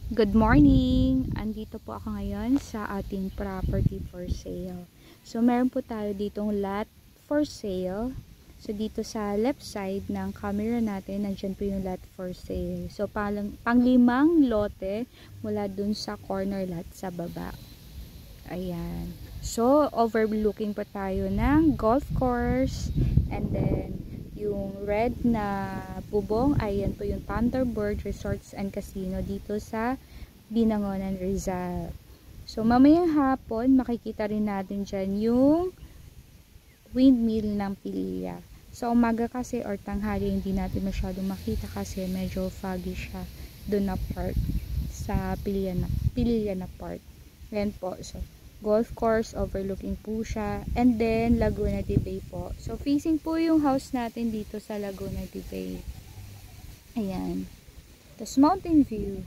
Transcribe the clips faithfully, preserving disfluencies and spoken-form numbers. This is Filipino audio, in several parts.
Good morning! Andito po ako ngayon sa ating property for sale. So, meron po tayo ditong lot for sale. So, dito sa left side ng camera natin, nandyan po yung lot for sale. So, pang, panglimang lote mula dun sa corner lot sa baba. Ayan. So, overlooking po tayo ng golf course. And then, yung red na bubong, ayan po yung Thunderbird Resorts and Casino dito sa Binangonan, Rizal. So, mamayang hapon, makikita rin natin dyan yung windmill ng Pilya. So, umaga kasi or tanghali, hindi natin masyadong makita kasi medyo foggy siya doon na part sa Pilya na, Pilya na part. Ayan po. So, golf course, overlooking po siya. And then, Laguna de Bay po. So, facing po yung house natin dito sa Laguna de Bay. Ayan. Tapos, mountain view.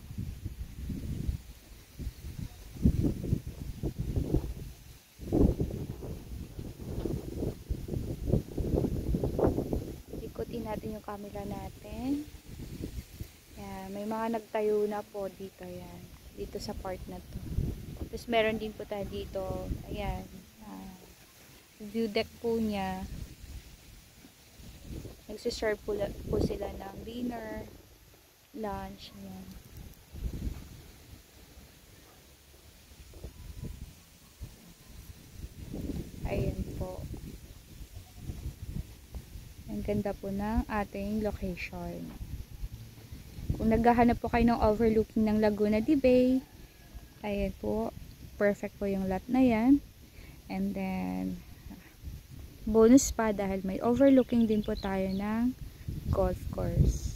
Ikutin natin yung camera natin. Ayan. May mga nagtayo na po dito. Ayan. Dito sa part na to. Tapos meron din po tayo dito, ayan, uh, view deck po niya. Nagsiserve po, po sila ng dinner, lunch, ayan. Ayan po. Ang ganda po ng ating location. Kung naghahanap po kayo ng overlooking ng Laguna de Bay, ayan po, perfect po yung lot na yan. And then, bonus pa dahil may overlooking din po tayo ng golf course.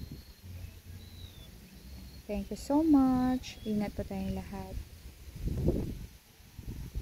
Thank you so much. Ingat po tayong lahat.